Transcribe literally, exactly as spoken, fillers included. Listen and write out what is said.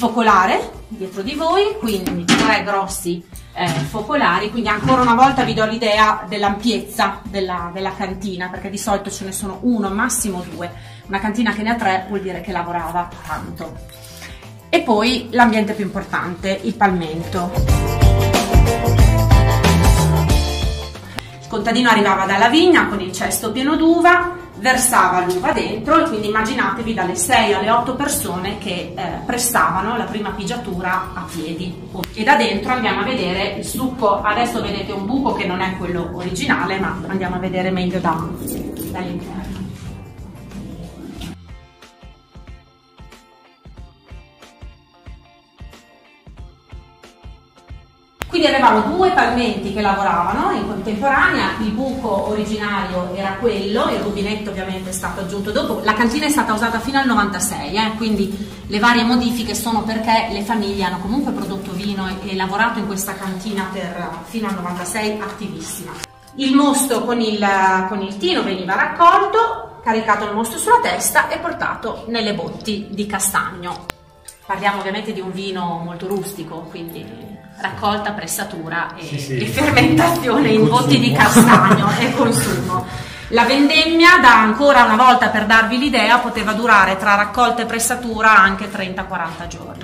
focolare dietro di voi, quindi tre grossi eh, focolari, quindi ancora una volta vi do l'idea dell'ampiezza della, della cantina, perché di solito ce ne sono uno, massimo due. Una cantina che ne ha tre vuol dire che lavorava tanto. E poi l'ambiente più importante, il palmento. Il contadino arrivava dalla vigna con il cesto pieno d'uva, versava l'uva dentro e quindi immaginatevi dalle sei alle otto persone che eh, prestavano la prima pigiatura a piedi. E da dentro andiamo a vedere il succo. Adesso vedete un buco che non è quello originale, ma andiamo a vedere meglio da, dall'interno. Quindi avevamo due palmenti che lavoravano in contemporanea, il buco originario era quello, il rubinetto ovviamente è stato aggiunto dopo, la cantina è stata usata fino al novantasei, eh, quindi le varie modifiche sono perché le famiglie hanno comunque prodotto vino e, e lavorato in questa cantina per, fino al novantasei, attivissima. Il mosto con il, con il tino veniva raccolto, caricato il mosto sulla testa e portato nelle botti di castagno. Parliamo ovviamente di un vino molto rustico, quindi raccolta, pressatura e, sì, sì. e fermentazione in botti di castagno e consumo. La vendemmia, da ancora una volta per darvi l'idea, poteva durare tra raccolta e pressatura anche trenta quaranta giorni.